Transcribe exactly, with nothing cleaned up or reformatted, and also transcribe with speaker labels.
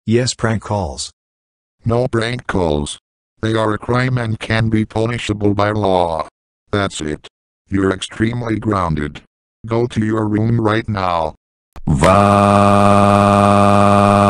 Speaker 1: Yes, prank calls.
Speaker 2: No prank calls. They are a crime and can be punishable by law. That's it. You're extremely grounded. Go to your room right now.
Speaker 3: Va.